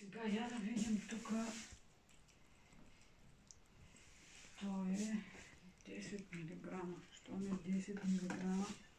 Сега я да видим тук. То е 10 мг. Що не 10 мг?